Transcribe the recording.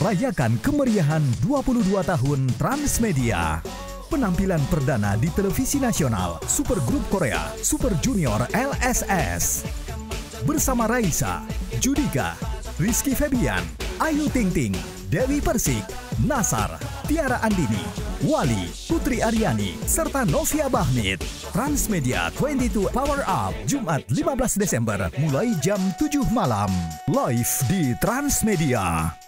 Rayakan kemeriahan 22 tahun Transmedia. Penampilan perdana di televisi nasional Super Grup Korea Super Junior LSS. Bersama Raisa, Judika, Rizky Febian, Ayu Ting Ting, Dewi Persik, Nasar, Tiara Andini, Wali, Putri Aryani, serta Novia Bahmit. Transmedia 22 Power Up, Jumat 15 Desember mulai jam 7 malam. Live di Transmedia.